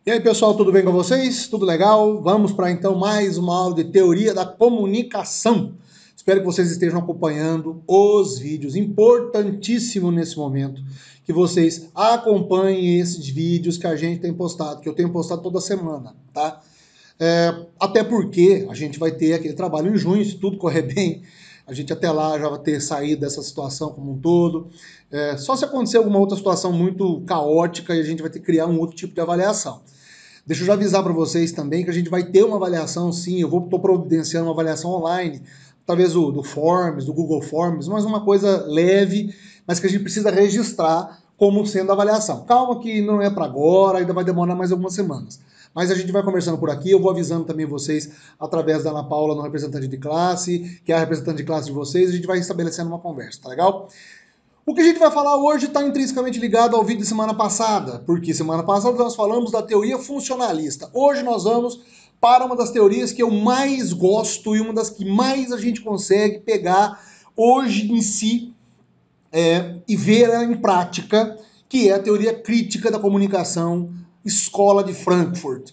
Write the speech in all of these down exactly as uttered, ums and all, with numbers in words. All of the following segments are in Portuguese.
E aí, pessoal, tudo bem com vocês? Tudo legal? Vamos para então mais uma aula de teoria da comunicação. Espero que vocês estejam acompanhando os vídeos. Importantíssimo nesse momento que vocês acompanhem esses vídeos que a gente tem postado, que eu tenho postado toda semana, tá? É, até porque a gente vai ter aquele trabalho em junho, se tudo correr bem, a gente até lá já vai ter saído dessa situação como um todo. É, só se acontecer alguma outra situação muito caótica e a gente vai ter que criar um outro tipo de avaliação. Deixa eu já avisar para vocês também que a gente vai ter uma avaliação, sim, eu vou tô providenciando uma avaliação online, talvez do, do Forms, do Google Forms, mas uma coisa leve, mas que a gente precisa registrar como sendo avaliação. Calma que não é para agora, ainda vai demorar mais algumas semanas. Mas a gente vai conversando por aqui, eu vou avisando também vocês através da Ana Paula, no representante de classe, que é a representante de classe de vocês, a gente vai estabelecendo uma conversa, tá legal? O que a gente vai falar hoje está intrinsecamente ligado ao vídeo de semana passada, porque semana passada nós falamos da teoria funcionalista. Hoje nós vamos para uma das teorias que eu mais gosto e uma das que mais a gente consegue pegar hoje em si é, e ver ela em prática, que é a teoria crítica da comunicação, Escola de Frankfurt.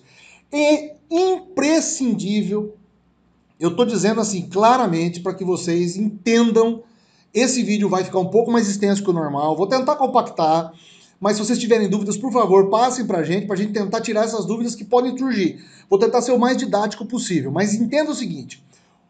É imprescindível, eu estou dizendo assim claramente para que vocês entendam. Esse vídeo vai ficar um pouco mais extenso que o normal, vou tentar compactar, mas se vocês tiverem dúvidas, por favor, passem pra gente, pra gente tentar tirar essas dúvidas que podem surgir. Vou tentar ser o mais didático possível, mas entenda o seguinte,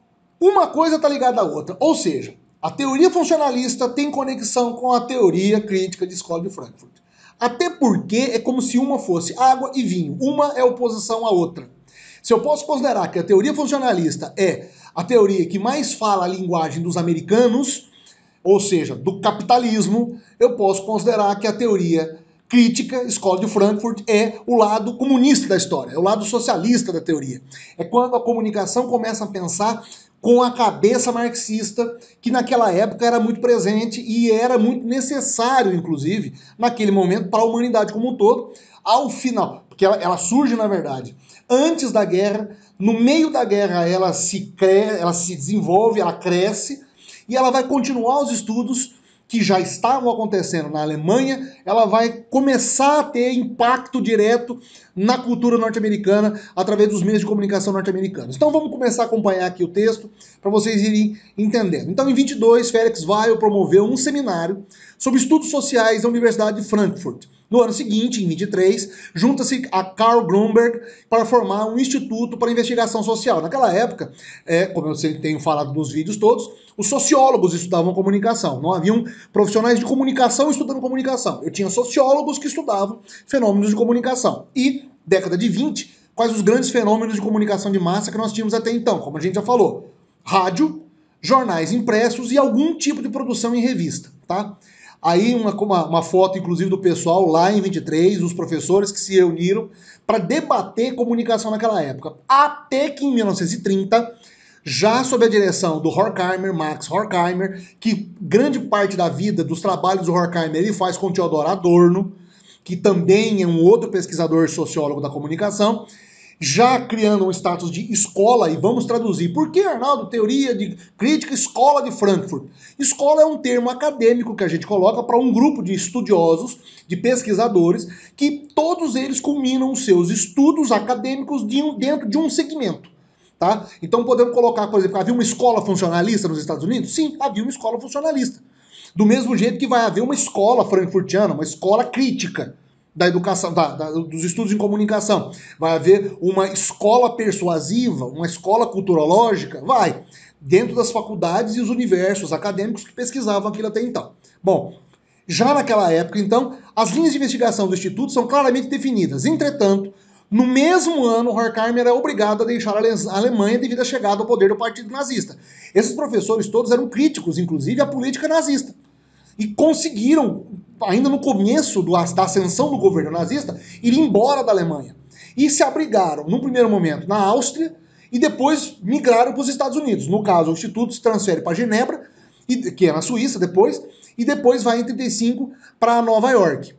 uma coisa está ligada à outra, ou seja, a teoria funcionalista tem conexão com a teoria crítica de Escola de Frankfurt. Até porque é como se uma fosse água e vinho, uma é oposição à outra. Se eu posso considerar que a teoria funcionalista é a teoria que mais fala a linguagem dos americanos, ou seja, do capitalismo, eu posso considerar que a teoria crítica, Escola de Frankfurt, é o lado comunista da história, é o lado socialista da teoria. É quando a comunicação começa a pensar com a cabeça marxista, que naquela época era muito presente e era muito necessário, inclusive, naquele momento, para a humanidade como um todo, ao final, porque ela, ela surge, na verdade, antes da guerra, no meio da guerra ela se, cre... ela se desenvolve, ela cresce, e ela vai continuar os estudos que já estavam acontecendo na Alemanha, ela vai começar a ter impacto direto na cultura norte-americana através dos meios de comunicação norte-americanos. Então vamos começar a acompanhar aqui o texto para vocês irem entendendo. Então em vinte e dois, Felix Weil promoveu um seminário sobre estudos sociais da Universidade de Frankfurt. No ano seguinte, em vinte e três, junta-se a Carl Grunberg para formar um instituto para investigação social. Naquela época, é, como eu tenho falado nos vídeos todos, os sociólogos estudavam comunicação. Não haviam profissionais de comunicação estudando comunicação. Eu tinha sociólogos que estudavam fenômenos de comunicação. E, década de vinte, quais os grandes fenômenos de comunicação de massa que nós tínhamos até então? Como a gente já falou, rádio, jornais impressos e algum tipo de produção em revista, tá? Aí uma, uma, uma foto, inclusive, do pessoal lá em vinte e três, os professores que se reuniram para debater comunicação naquela época. Até que em mil novecentos e trinta, já sob a direção do Horkheimer, Max Horkheimer, que grande parte da vida dos trabalhos do Horkheimer ele faz com Theodor Adorno, que também é um outro pesquisador sociólogo da comunicação, já criando um status de escola, e vamos traduzir. Por que, Arnaldo, teoria de crítica Escola de Frankfurt? Escola é um termo acadêmico que a gente coloca para um grupo de estudiosos, de pesquisadores, que todos eles culminam os seus estudos acadêmicos de um, dentro de um segmento. Tá? Então podemos colocar, por exemplo, havia uma escola funcionalista nos Estados Unidos? Sim, havia uma escola funcionalista. Do mesmo jeito que vai haver uma escola frankfurtiana, uma escola crítica da educação, da, da, dos estudos em comunicação. Vai haver uma escola persuasiva, uma escola culturológica? Vai. Dentro das faculdades e os universos acadêmicos que pesquisavam aquilo até então. Bom, já naquela época, então, as linhas de investigação do Instituto são claramente definidas. Entretanto, no mesmo ano, Horkheimer é obrigado a deixar a Alemanha devido à chegada ao poder do Partido Nazista. Esses professores todos eram críticos, inclusive, à política nazista. E conseguiram, ainda no começo do, da ascensão do governo nazista, ir embora da Alemanha. E se abrigaram, num primeiro momento, na Áustria, e depois migraram para os Estados Unidos. No caso, o Instituto se transfere para Genebra, que é na Suíça depois, e depois vai em trinta e cinco para Nova York.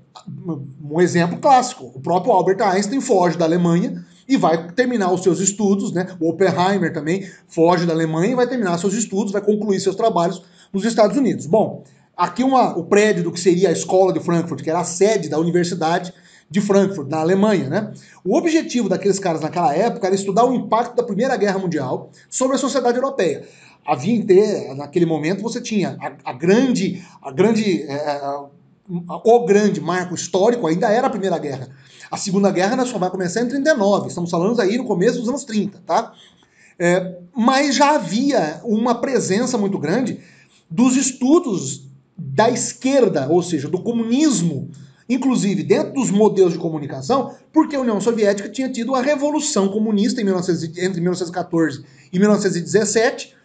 Um exemplo clássico, o próprio Albert Einstein foge da Alemanha e vai terminar os seus estudos, né? O Oppenheimer também foge da Alemanha e vai terminar seus estudos, vai concluir seus trabalhos nos Estados Unidos. Bom, aqui uma, o prédio do que seria a Escola de Frankfurt, que era a sede da universidade, de Frankfurt, na Alemanha, né? O objetivo daqueles caras naquela época era estudar o impacto da Primeira Guerra Mundial sobre a sociedade europeia. Havia inteira, naquele momento você tinha a, a grande, a grande, é, o grande marco histórico ainda era a Primeira Guerra. A Segunda Guerra só vai começar em trinta e nove, estamos falando aí no começo dos anos trinta, tá? É, mas já havia uma presença muito grande dos estudos da esquerda, ou seja, do comunismo, inclusive dentro dos modelos de comunicação, porque a União Soviética tinha tido a Revolução Comunista em mil e novecentos, entre mil novecentos e quatorze e mil novecentos e dezessete,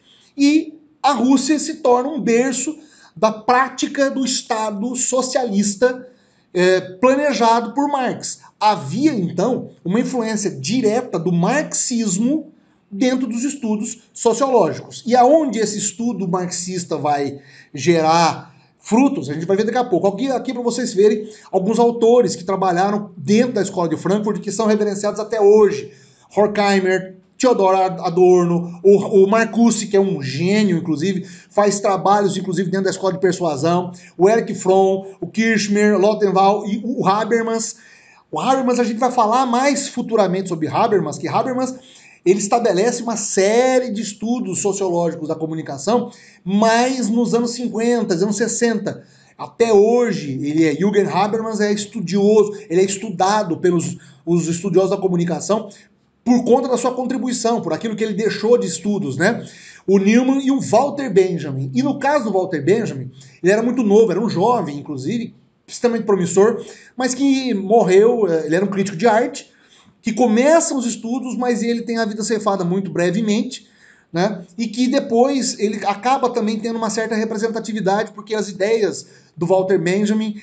e a Rússia se torna um berço da prática do Estado socialista é, planejado por Marx. Havia, então, uma influência direta do marxismo dentro dos estudos sociológicos. E aonde esse estudo marxista vai gerar frutos, a gente vai ver daqui a pouco. Aqui, aqui para vocês verem alguns autores que trabalharam dentro da escola de Frankfurt que são reverenciados até hoje. Horkheimer, Theodor Adorno, o, o Marcuse, que é um gênio, inclusive, faz trabalhos, inclusive, dentro da escola de persuasão, o Erich Fromm, o Kirchner, Lothenwald e o Habermas. O Habermas, a gente vai falar mais futuramente sobre Habermas, que Habermas, ele estabelece uma série de estudos sociológicos da comunicação, mas nos anos cinquenta, anos sessenta. Até hoje, ele é, Jürgen Habermas é estudioso, ele é estudado pelos os estudiosos da comunicação por conta da sua contribuição, por aquilo que ele deixou de estudos, né? O Newman e o Walter Benjamin. E no caso do Walter Benjamin, ele era muito novo, era um jovem, inclusive, extremamente promissor, mas que morreu, ele era um crítico de arte, que começa os estudos, mas ele tem a vida ceifada muito brevemente, né? E que depois ele acaba também tendo uma certa representatividade, porque as ideias do Walter Benjamin,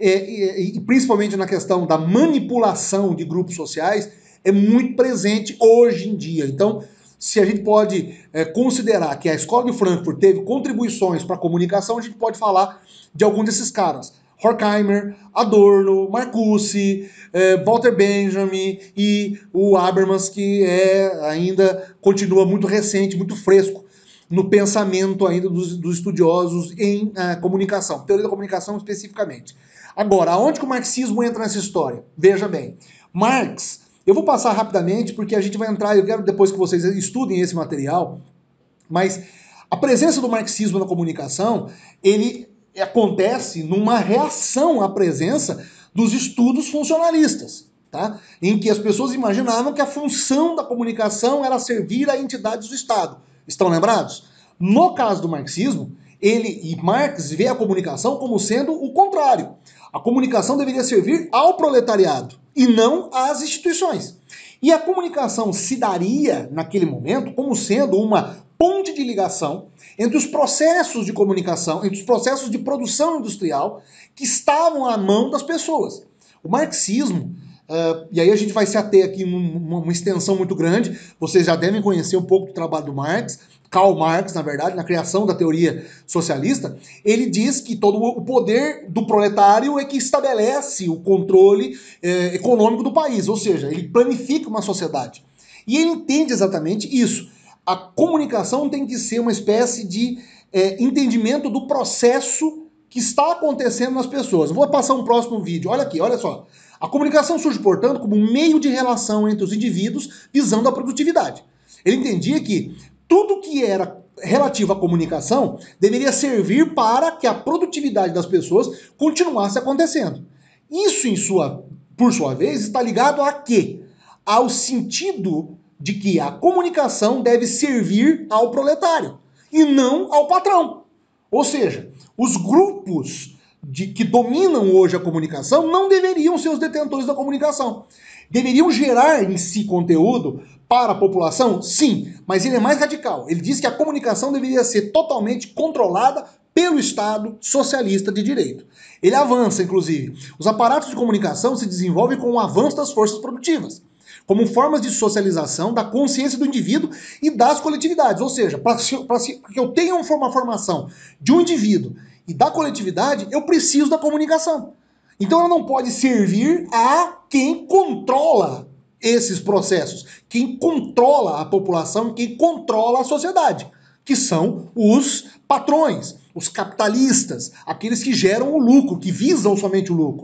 é, e, e principalmente na questão da manipulação de grupos sociais, é muito presente hoje em dia. Então, se a gente pode é, considerar que a Escola de Frankfurt teve contribuições para a comunicação, a gente pode falar de algum desses caras. Horkheimer, Adorno, Marcuse, eh, Walter Benjamin e o Habermas, que é, ainda continua muito recente, muito fresco no pensamento ainda dos, dos estudiosos em uh, comunicação, teoria da comunicação especificamente. Agora, aonde que o marxismo entra nessa história? Veja bem, Marx, eu vou passar rapidamente porque a gente vai entrar, eu quero depois que vocês estudem esse material, mas a presença do marxismo na comunicação, ele acontece numa reação à presença dos estudos funcionalistas, tá? Em que as pessoas imaginavam que a função da comunicação era servir a entidades do Estado. Estão lembrados? No caso do marxismo, ele e Marx vê a comunicação como sendo o contrário. A comunicação deveria servir ao proletariado e não às instituições. E a comunicação se daria, naquele momento, como sendo uma ponte de ligação entre os processos de comunicação, entre os processos de produção industrial que estavam à mão das pessoas. O marxismo, uh, e aí a gente vai se ater aqui numa uma extensão muito grande, vocês já devem conhecer um pouco do trabalho do Marx, Karl Marx, na verdade, na criação da teoria socialista, ele diz que todo o poder do proletário é que estabelece o controle eh, econômico do país, ou seja, ele planifica uma sociedade. E ele entende exatamente isso. A comunicação tem que ser uma espécie de é, entendimento do processo que está acontecendo nas pessoas. Eu vou passar um próximo vídeo. Olha aqui, olha só. A comunicação surge, portanto, como um meio de relação entre os indivíduos visando a produtividade. Ele entendia que tudo que era relativo à comunicação deveria servir para que a produtividade das pessoas continuasse acontecendo. Isso, em sua, por sua vez, está ligado a quê? Ao sentido de que a comunicação deve servir ao proletário e não ao patrão. Ou seja, os grupos de, que dominam hoje a comunicação não deveriam ser os detentores da comunicação. Deveriam gerar em si conteúdo para a população? Sim, mas ele é mais radical. Ele diz que a comunicação deveria ser totalmente controlada pelo Estado socialista de direito. Ele avança, inclusive. Os aparatos de comunicação se desenvolvem com o avanço das forças produtivas, como formas de socialização da consciência do indivíduo e das coletividades. Ou seja, para que eu tenha uma formação de um indivíduo e da coletividade, eu preciso da comunicação. Então ela não pode servir a quem controla esses processos, quem controla a população, quem controla a sociedade, que são os patrões, os capitalistas, aqueles que geram o lucro, que visam somente o lucro.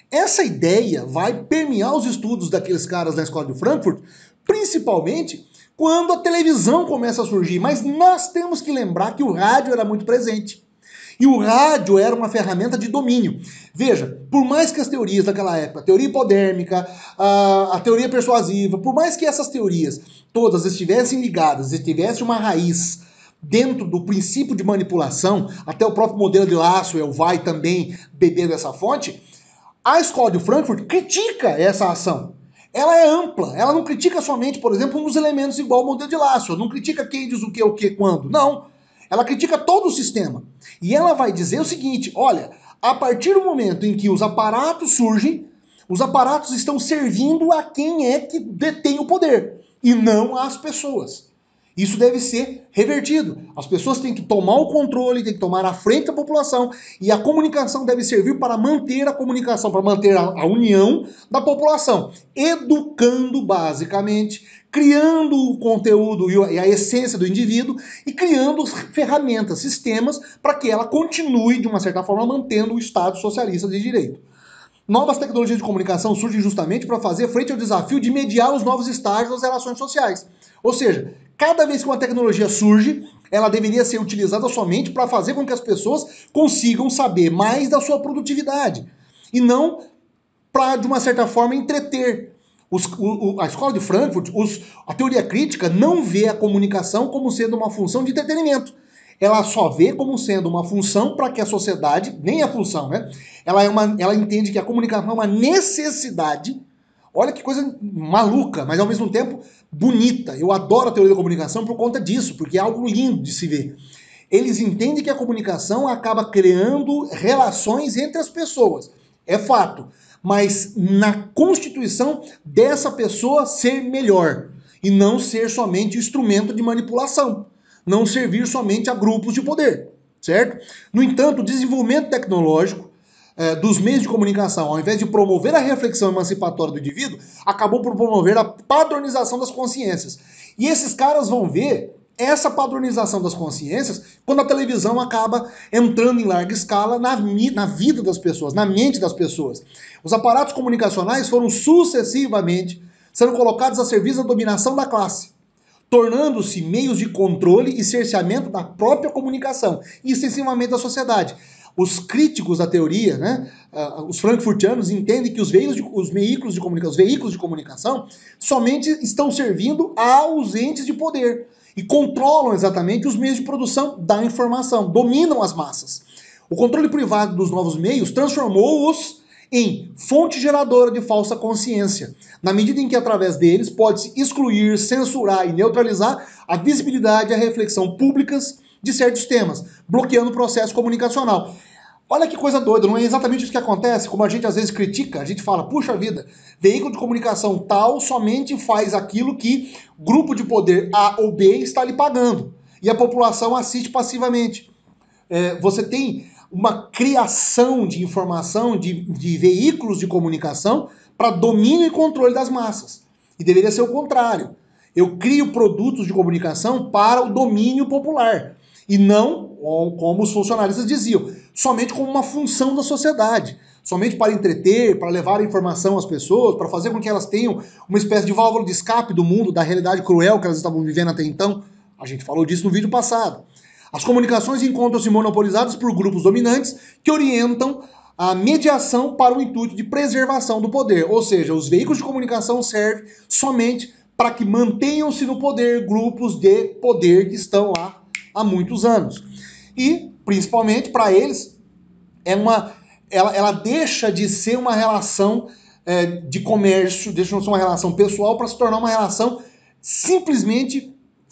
Essa ideia vai permear os estudos daqueles caras da Escola de Frankfurt, principalmente quando a televisão começa a surgir. Mas nós temos que lembrar que o rádio era muito presente. E o rádio era uma ferramenta de domínio. Veja, por mais que as teorias daquela época, a teoria hipodérmica, a, a teoria persuasiva, por mais que essas teorias todas estivessem ligadas, estivessem uma raiz dentro do princípio de manipulação, até o próprio modelo de Lasswell vai também beber dessa fonte, a Escola de Frankfurt critica essa ação. Ela é ampla, ela não critica somente, por exemplo, um dos elementos igual ao modelo de Lasswell, não critica quem diz o que, o que, quando, não. Ela critica todo o sistema. E ela vai dizer o seguinte, olha, a partir do momento em que os aparatos surgem, os aparatos estão servindo a quem é que detém o poder, e não às pessoas. Isso deve ser revertido. As pessoas têm que tomar o controle, têm que tomar a frente da população, e a comunicação deve servir para manter a comunicação, para manter a, a união da população, educando basicamente, criando o conteúdo e a essência do indivíduo e criando ferramentas, sistemas, para que ela continue, de uma certa forma, mantendo o Estado socialista de direito. Novas tecnologias de comunicação surgem justamente para fazer frente ao desafio de mediar os novos estágios das relações sociais. Ou seja, cada vez que uma tecnologia surge, ela deveria ser utilizada somente para fazer com que as pessoas consigam saber mais da sua produtividade. E não para, de uma certa forma, entreter. Os, o, a Escola de Frankfurt, os, a teoria crítica não vê a comunicação como sendo uma função de entretenimento. Ela só vê como sendo uma função para que a sociedade, nem a função, né? Ela, é uma, ela entende que a comunicação é uma necessidade. Olha que coisa maluca, mas ao mesmo tempo bonita. Eu adoro a teoria da comunicação por conta disso, porque é algo lindo de se ver. Eles entendem que a comunicação acaba criando relações entre as pessoas. É fato. Mas na constituição dessa pessoa ser melhor. E não ser somente instrumento de manipulação. Não servir somente a grupos de poder. Certo? No entanto, o desenvolvimento tecnológico eh, dos meios de comunicação, ao invés de promover a reflexão emancipatória do indivíduo, acabou por promover a padronização das consciências. E esses caras vão ver essa padronização das consciências quando a televisão acaba entrando em larga escala na, na vida das pessoas, na mente das pessoas. Os aparatos comunicacionais foram sucessivamente sendo colocados a serviço da dominação da classe, tornando-se meios de controle e cerceamento da própria comunicação e extensivamente da sociedade. Os críticos da teoria, né, uh, os frankfurtianos, entendem que os veículos, de, os, veículos de comunica- os veículos de comunicação somente estão servindo aos entes de poder e controlam exatamente os meios de produção da informação, dominam as massas. O controle privado dos novos meios transformou-os em fonte geradora de falsa consciência, na medida em que através deles pode-se excluir, censurar e neutralizar a visibilidade e a reflexão públicas de certos temas, bloqueando o processo comunicacional. Olha que coisa doida, não é exatamente isso que acontece, como a gente às vezes critica, a gente fala, puxa vida, veículo de comunicação tal somente faz aquilo que grupo de poder A ou B está lhe pagando, e a população assiste passivamente. É, você tem uma criação de informação, de, de veículos de comunicação para domínio e controle das massas. E deveria ser o contrário. Eu crio produtos de comunicação para o domínio popular. E não, como os funcionalistas diziam, somente como uma função da sociedade. Somente para entreter, para levar a informação às pessoas, para fazer com que elas tenham uma espécie de válvula de escape do mundo, da realidade cruel que elas estavam vivendo até então. A gente falou disso no vídeo passado. As comunicações encontram-se monopolizadas por grupos dominantes que orientam a mediação para o intuito de preservação do poder. Ou seja, os veículos de comunicação servem somente para que mantenham-se no poder grupos de poder que estão lá há muitos anos. E, principalmente, para eles, é uma, ela, ela deixa de ser uma relação é, de comércio, deixa de ser uma relação pessoal para se tornar uma relação simplesmente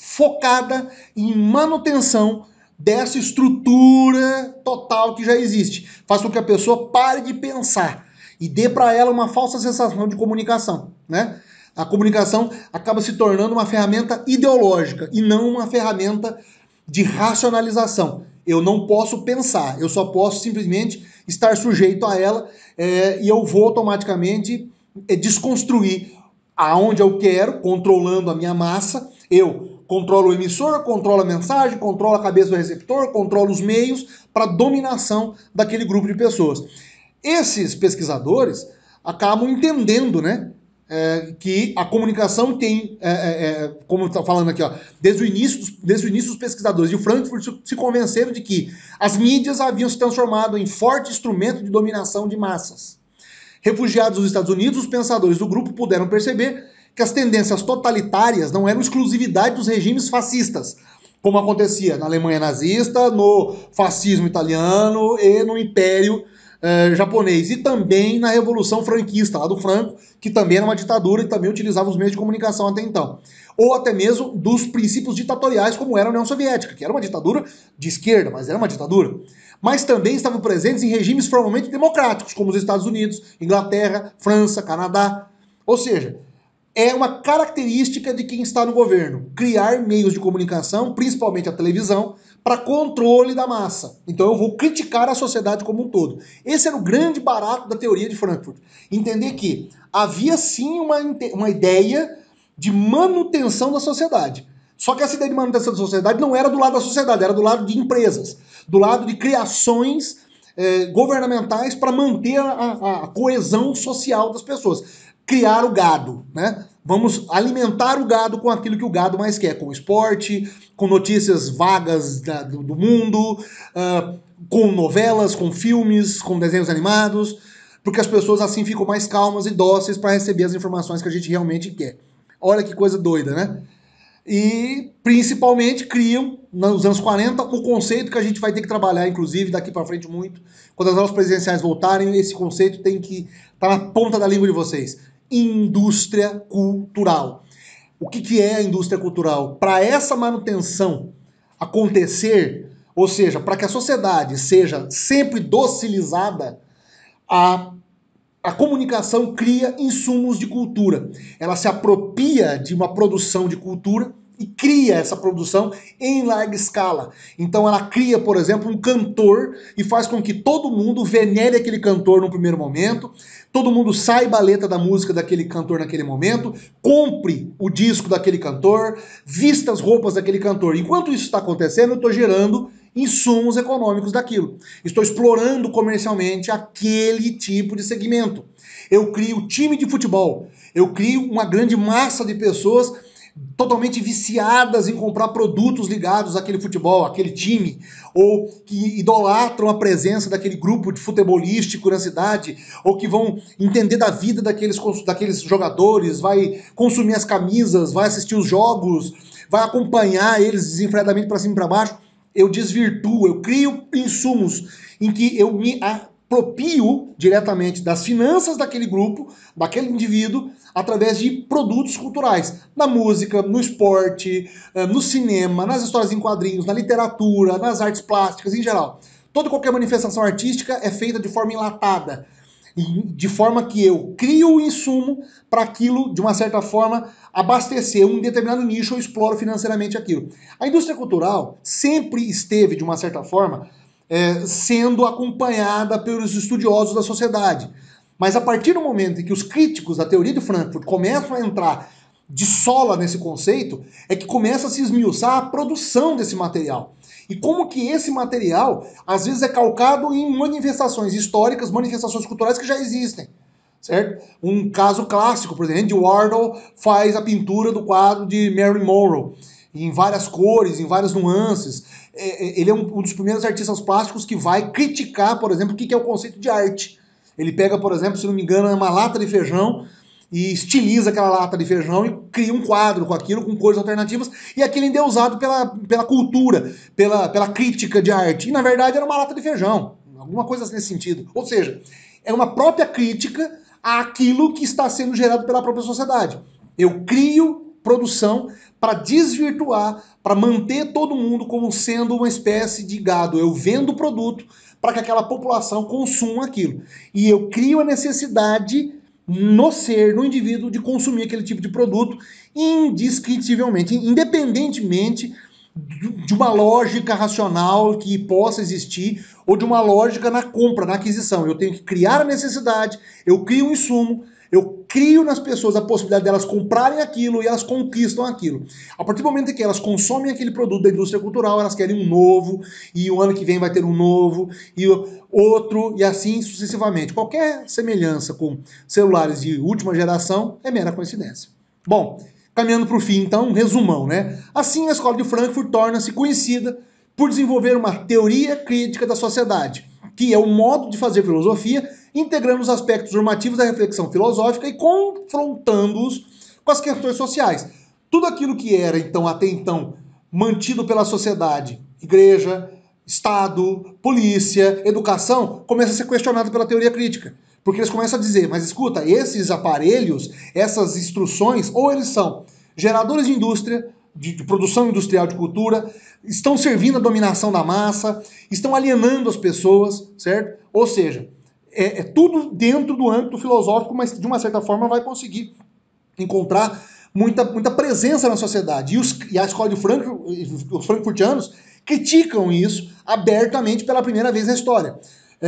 focada em manutenção dessa estrutura total que já existe. Faz com que a pessoa pare de pensar e dê para ela uma falsa sensação de comunicação, né? A comunicação acaba se tornando uma ferramenta ideológica e não uma ferramenta de racionalização. Eu não posso pensar, eu só posso simplesmente estar sujeito a ela é, e eu vou automaticamente é, desconstruir aonde eu quero, controlando a minha massa. Eu controlo o emissor, controlo a mensagem, controlo a cabeça do receptor, controlo os meios para dominação daquele grupo de pessoas. Esses pesquisadores acabam entendendo, né, é, que a comunicação tem, é, é, como está falando aqui, ó, desde, o início dos, desde o início dos pesquisadores de Frankfurt se convenceram de que as mídias haviam se transformado em forte instrumento de dominação de massas. Refugiados nos Estados Unidos, os pensadores do grupo puderam perceber que as tendências totalitárias não eram exclusividade dos regimes fascistas, como acontecia na Alemanha nazista, no fascismo italiano e no Império eh, japonês, e também na Revolução Franquista, lá do Franco, que também era uma ditadura e também utilizava os meios de comunicação até então. Ou até mesmo dos princípios ditatoriais, como era a União Soviética, que era uma ditadura de esquerda, mas era uma ditadura. Mas também estavam presentes em regimes formalmente democráticos, como os Estados Unidos, Inglaterra, França, Canadá. Ou seja, é uma característica de quem está no governo, criar meios de comunicação, principalmente a televisão, para controle da massa. Então eu vou criticar a sociedade como um todo. Esse era o grande barato da teoria de Frankfurt. Entender que havia sim uma, uma ideia de manutenção da sociedade. Só que essa ideia de manutenção da sociedade não era do lado da sociedade, era do lado de empresas, do lado de criações eh, governamentais para manter a, a, a coesão social das pessoas. Criar o gado, né? Vamos alimentar o gado com aquilo que o gado mais quer, com esporte, com notícias vagas da, do, do mundo, uh, com novelas, com filmes, com desenhos animados, porque as pessoas assim ficam mais calmas e dóceis para receber as informações que a gente realmente quer. Olha que coisa doida, né? E principalmente criam, nos anos quarenta, o conceito que a gente vai ter que trabalhar, inclusive, daqui para frente muito. Quando as aulas presidenciais voltarem, esse conceito tem que estar na ponta da língua de vocês. Indústria cultural. O que, que é a indústria cultural? Para essa manutenção acontecer, ou seja, para que a sociedade seja sempre docilizada, a, a comunicação cria insumos de cultura. Ela se apropria de uma produção de cultura e cria essa produção em larga escala. Então ela cria, por exemplo, um cantor e faz com que todo mundo venere aquele cantor no primeiro momento, todo mundo saiba a letra da música daquele cantor naquele momento, compre o disco daquele cantor, vista as roupas daquele cantor. Enquanto isso está acontecendo, eu estou gerando insumos econômicos daquilo. Estou explorando comercialmente aquele tipo de segmento. Eu crio time de futebol, eu crio uma grande massa de pessoas totalmente viciadas em comprar produtos ligados àquele futebol, àquele time, ou que idolatram a presença daquele grupo de futebolístico na cidade, ou que vão entender da vida daqueles, daqueles jogadores, vai consumir as camisas, vai assistir os jogos, vai acompanhar eles desenfreadamente para cima e para baixo. Eu desvirtuo, eu crio insumos em que eu me aproprio diretamente das finanças daquele grupo, daquele indivíduo, através de produtos culturais, na música, no esporte, no cinema, nas histórias em quadrinhos, na literatura, nas artes plásticas em geral. Toda e qualquer manifestação artística é feita de forma enlatada, de forma que eu crio o insumo para aquilo, de uma certa forma, abastecer um determinado nicho ou exploro financeiramente aquilo. A indústria cultural sempre esteve, de uma certa forma, é, sendo acompanhada pelos estudiosos da sociedade. Mas a partir do momento em que os críticos da teoria de Frankfurt começam a entrar de sola nesse conceito, é que começa a se esmiuçar a produção desse material. E como que esse material, às vezes, é calcado em manifestações históricas, manifestações culturais que já existem. Certo? Um caso clássico, por exemplo, Andy Warhol faz a pintura do quadro de Marilyn Monroe, em várias cores, em várias nuances. Ele é um dos primeiros artistas plásticos que vai criticar, por exemplo, o que é o conceito de arte. Ele pega, por exemplo, se não me engano, uma lata de feijão e estiliza aquela lata de feijão e cria um quadro com aquilo, com cores alternativas, e aquilo ainda é usado pela, pela cultura, pela, pela crítica de arte. E, na verdade, era uma lata de feijão, alguma coisa nesse sentido. Ou seja, é uma própria crítica àquilo que está sendo gerado pela própria sociedade. Eu crio produção para desvirtuar, para manter todo mundo como sendo uma espécie de gado. Eu vendo o produto para que aquela população consuma aquilo. E eu crio a necessidade no ser, no indivíduo, de consumir aquele tipo de produto indescritivelmente, independentemente de uma lógica racional que possa existir, ou de uma lógica na compra, na aquisição. Eu tenho que criar a necessidade, eu crio um insumo, eu crio nas pessoas a possibilidade delas comprarem aquilo e elas conquistam aquilo. A partir do momento em que elas consomem aquele produto da indústria cultural, elas querem um novo, e o ano que vem vai ter um novo, e outro, e assim sucessivamente. Qualquer semelhança com celulares de última geração é mera coincidência. Bom, caminhando para o fim, então, um resumão, né? Assim, a Escola de Frankfurt torna-se conhecida por desenvolver uma teoria crítica da sociedade, que é o modo de fazer filosofia, integrando os aspectos normativos da reflexão filosófica e confrontando-os com as questões sociais. Tudo aquilo que era, então, até então, mantido pela sociedade, igreja, Estado, polícia, educação, começa a ser questionado pela teoria crítica. Porque eles começam a dizer, mas escuta, esses aparelhos, essas instruções, ou eles são geradores de indústria, de, de produção industrial de cultura, estão servindo à dominação da massa, estão alienando as pessoas, certo? Ou seja, é, é tudo dentro do âmbito filosófico, mas de uma certa forma vai conseguir encontrar muita, muita presença na sociedade. E, os, e a escola de Frankfurt, os frankfurtianos, criticam isso abertamente pela primeira vez na história.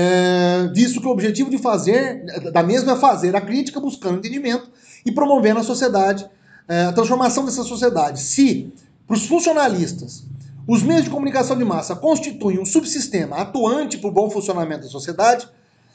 É, visto que o objetivo de fazer, da mesma é fazer a crítica buscando entendimento e promover na sociedade é, a transformação dessa sociedade. Se, para os funcionalistas, os meios de comunicação de massa constituem um subsistema atuante para o bom funcionamento da sociedade,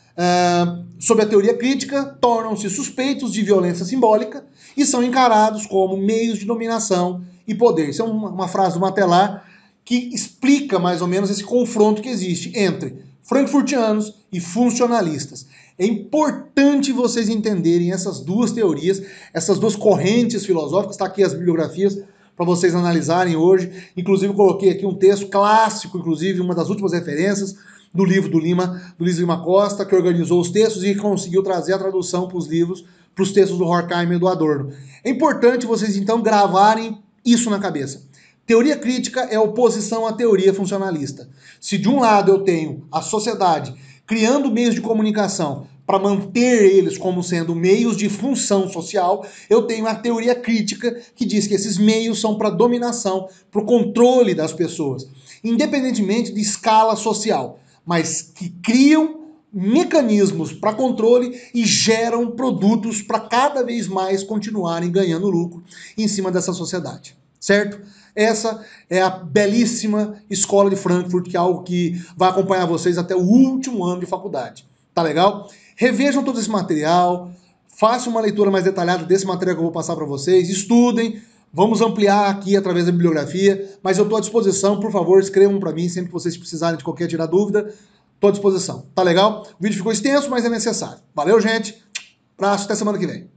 é, sob a teoria crítica, tornam-se suspeitos de violência simbólica e são encarados como meios de dominação e poder. Isso é uma, uma frase do Matelar que explica mais ou menos esse confronto que existe entre frankfurtianos e funcionalistas. É importante vocês entenderem essas duas teorias, essas duas correntes filosóficas. Está aqui as bibliografias para vocês analisarem hoje. Inclusive, coloquei aqui um texto clássico, inclusive, uma das últimas referências do livro do Lima, do Luiz Lima Costa, que organizou os textos e conseguiu trazer a tradução para os livros, para os textos do Horkheimer e do Adorno. É importante vocês, então, gravarem isso na cabeça. Teoria crítica é oposição à teoria funcionalista. Se de um lado eu tenho a sociedade criando meios de comunicação para manter eles como sendo meios de função social, eu tenho a teoria crítica que diz que esses meios são para dominação, para o controle das pessoas, independentemente de escala social, mas que criam mecanismos para controle e geram produtos para cada vez mais continuarem ganhando lucro em cima dessa sociedade, certo? Essa é a belíssima Escola de Frankfurt, que é algo que vai acompanhar vocês até o último ano de faculdade. Tá legal? Revejam todo esse material, façam uma leitura mais detalhada desse material que eu vou passar para vocês, estudem, vamos ampliar aqui através da bibliografia, mas eu estou à disposição, por favor, escrevam para mim sempre que vocês precisarem de qualquer tirar dúvida, estou à disposição. Tá legal? O vídeo ficou extenso, mas é necessário. Valeu, gente. Abraço, até semana que vem.